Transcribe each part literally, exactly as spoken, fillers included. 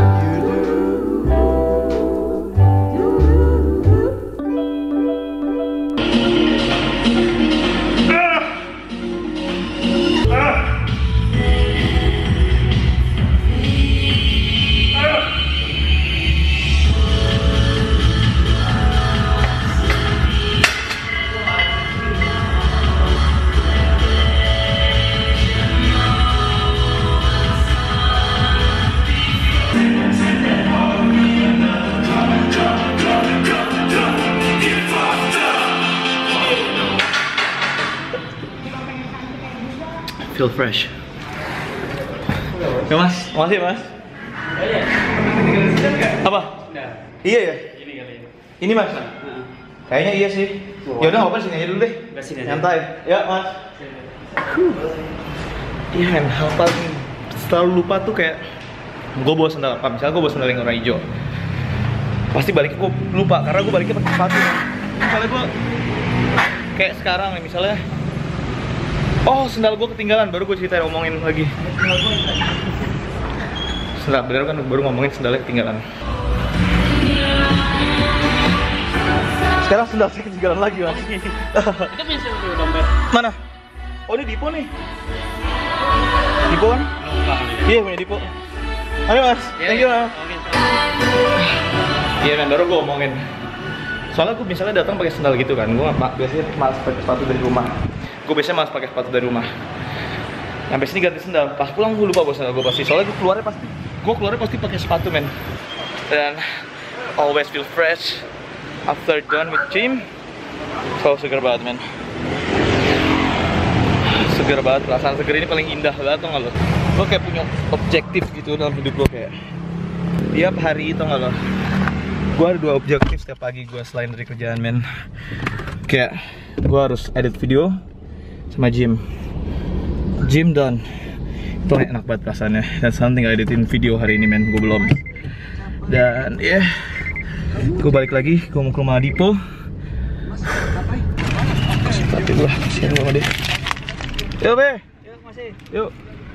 Feel fresh. Ya mas, makasih mas. Apa? Iya ya? Ini kali ini. Ini mas? Kayaknya iya sih. Ya udah nggak apa-apa, sini aja dulu deh. Nyantai. Ya mas. Iya men, hal paling selalu lupa tuh kayak gue bawa sendal apa? Misalnya gue bawa sendal yang warna hijau, pasti baliknya gue lupa karena gue baliknya pakai sepatu. Misalnya gue kayak sekarang nih misalnya, oh sendal gue ketinggalan, baru gue ceritain omongin lagi. Sendal, bener kan baru ngomongin sendalnya ketinggalan. Sekarang sendal saya ketinggalan lagi mas. Itu bisa di dompet. Mana? Oh ini Dipo nih. Dipo kan? Iya punya Dipo. Ayo mas, thank you mas. Iya men, baru gue omongin. Soalnya gue misalnya datang pakai sendal gitu kan, gue biasanya malas pakai sepatu dari rumah. Gue biasanya malas pakai sepatu dari rumah. Sampai sini ganti sendal. Pas pulang gue lupa bawa sendal gue pasti. Soalnya gue keluarnya pasti, gue keluarnya pasti pakai sepatu men. Dan always feel fresh after done with gym. So seger banget men. Seger banget, perasaan seger ini paling indah banget tau gak lo? Lo kayak punya objektif gitu dalam hidup lo kayak tiap hari tau gak lo? Gue ada dua objektif setiap pagi gue selain dari kerjaan men. Kayak gue harus edit video sama gym. Gym done. Itu enak banget perasaannya. Dan sekarang tinggal editin video hari ini men, gue belum. Dan ya yeah, gue balik lagi, gue mau ke rumah Dipo. Tapi gue kasihan sama dia. Yuk be. Yuk masih. Yuk.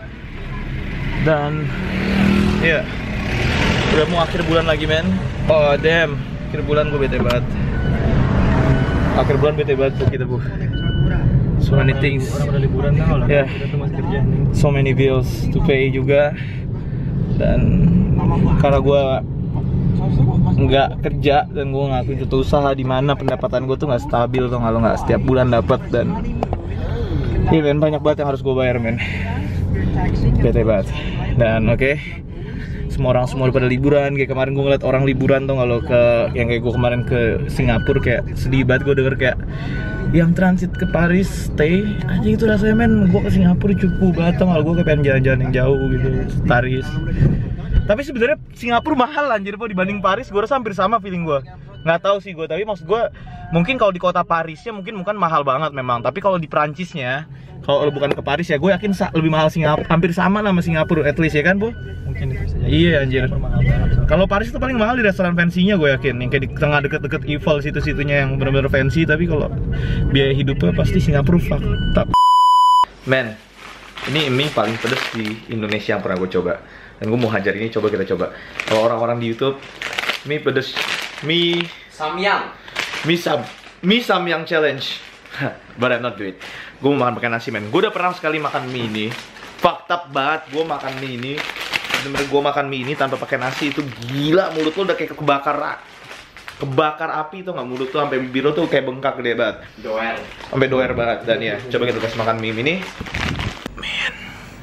Dan ya yeah, udah mau akhir bulan lagi men. Oh damn, akhir bulan gue bete banget. Akhir bulan bete banget tuh kita bu. So many things. Ya, yeah. So many bills to pay juga. Dan karena gue nggak kerja dan gue ngakuin itu usaha di mana pendapatan gue tuh nggak stabil tuh, kalau nggak setiap bulan dapat. Dan iya men, banyak banget yang harus gue bayar men. Bete banget. Dan oke okay, semua orang semua pada liburan. Kayak kemarin gue ngeliat orang liburan tuh kalau ke yang kayak gue kemarin ke Singapura, kayak sedih banget gue denger kayak yang transit ke Paris stay aja itu rasanya men. Gue ke Singapura cukup banget tuh, kalau gue kepengen jalan-jalan yang jauh gitu, Paris. Tapi sebenarnya Singapura mahal anjir po dibanding Paris. Gue rasa hampir sama feeling gue. Nggak tahu sih gue, tapi maksud gue mungkin kalau di kota Parisnya mungkin bukan mahal banget memang, tapi kalau di Perancisnya, kalau bukan ke Paris ya gue yakin lebih mahal Singapura, hampir sama lah sama Singapura at least ya kan bu? Mungkin itu saja. Iya anjir. Kalau Paris itu paling mahal di restoran fancy-nya gue yakin, yang kayak di tengah deket-deket Eiffel situ-situnya yang bener-bener fancy. Tapi kalau biaya hidupnya pasti Singapura fucked up. Men, ini mie paling pedes di Indonesia yang pernah gue coba. Dan gue mau hajar ini, coba kita coba. Kalau orang-orang di YouTube, mie pedes, mie Samyang, mie sam, mie samyang challenge. But I'm not do it. Gue mau makan pakai nasi men. Gue udah pernah sekali makan mie ini, fucked up banget. Gue makan mie ini, bener-bener gue makan mie ini tanpa pakai nasi itu gila. Mulut lo udah kayak kebakar, kebakar api tuh nggak, mulut tuh sampai bibir lo tuh kayak bengkak gede banget. doer, sampai doer banget. Dan ya, coba kita kasih makan mie ini. Men,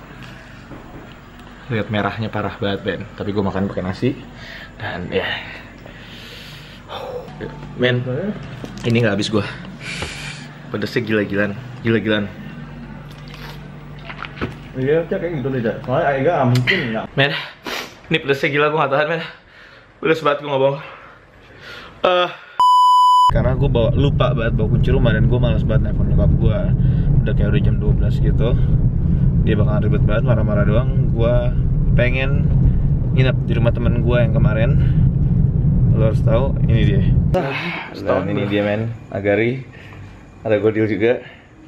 lihat merahnya parah banget Ben. Tapi gue makan pakai nasi. Dan ya, men, ini nggak habis gue. Pedesnya gila-gilaan, gila-gilaan. Iya, kayak gitu deh, Cak. Soalnya Aiga nggak mungkin ya. Men, ini pedesnya gila, gue nggak tahan men. Pedes banget gue nggak bohong. Uh, karena gue bawa lupa banget bawa kunci rumah dan gue malas banget nelfon nyokap gue. Udah kayak udah jam dua belas gitu. Dia bakalan ribet banget, marah-marah doang. Gue pengen nginep di rumah temen gue yang kemarin. Lo harus tahu, ini dia. Dan ini dia men, Agari. Ada Godil juga.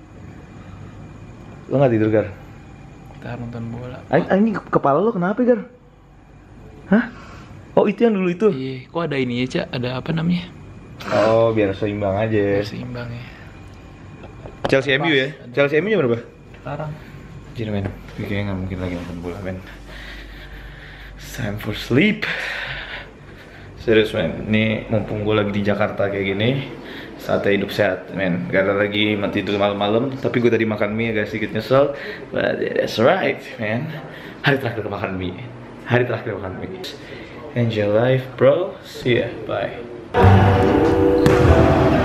Lo nggak tidur Gar? kita nonton bola. Ini kepala lo kenapa Gar? Hah? Oh itu yang dulu itu? Iya, kok ada ini ya Cak? Ada apa namanya? Oh biar seimbang aja. Biar seimbang ya. Chelsea M U ya? Chelsea M U jam berapa? Sekarang. Jadi men, gue kayaknya gak mungkin lagi nonton bola men. It's time for sleep. Serius men, ini mumpung gue lagi di Jakarta kayak gini, saatnya hidup sehat men. Gak ada lagi mati tidur malam-malam. Tapi gue tadi makan mie agak sedikit nyesel, but that's right man. Hari terakhir makan mie. Hari terakhir makan mie. Enjoy life bro. See ya, bye.